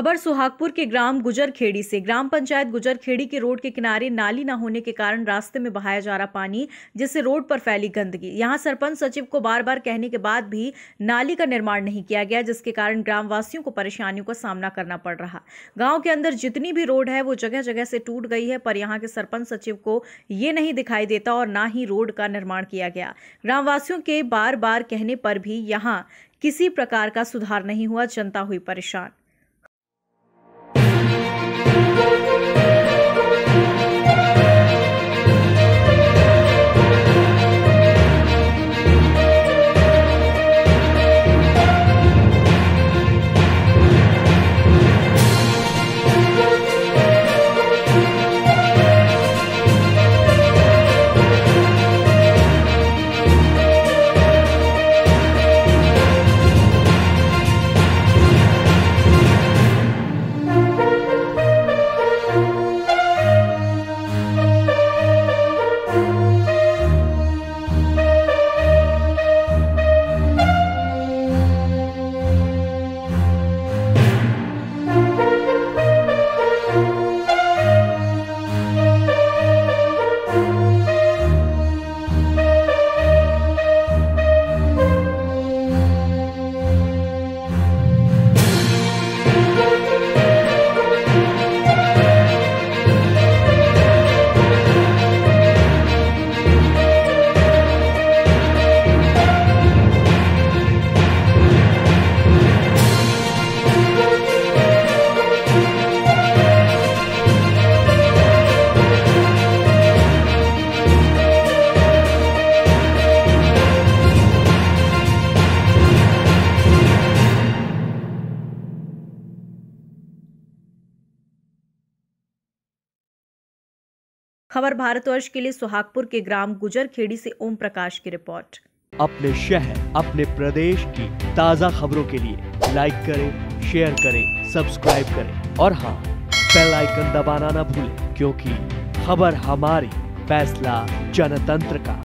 खबर सुहागपुर के ग्राम गुजरखेड़ी से। ग्राम पंचायत गुजरखेड़ी के रोड के किनारे नाली न होने के कारण रास्ते में बहाया जा रहा पानी, जिससे रोड पर फैली गंदगी। यहां सरपंच सचिव को बार बार कहने के बाद भी नाली का निर्माण नहीं किया गया, जिसके कारण ग्रामवासियों को परेशानियों का सामना करना पड़ रहा। गांव के अंदर जितनी भी रोड है वो जगह जगह से टूट गई है, पर यहाँ के सरपंच सचिव को ये नहीं दिखाई देता और ना ही रोड का निर्माण किया गया। ग्रामवासियों के बार बार कहने पर भी यहाँ किसी प्रकार का सुधार नहीं हुआ। जनता हुई परेशान। खबर भारतवर्ष के लिए सुहागपुर के ग्राम गुजरखेड़ी से ओम प्रकाश की रिपोर्ट। अपने शहर, अपने प्रदेश की ताजा खबरों के लिए लाइक करें, शेयर करें, सब्सक्राइब करें और हाँ, बेल आइकन दबाना ना भूलें, क्योंकि खबर हमारी, फैसला जनतंत्र का।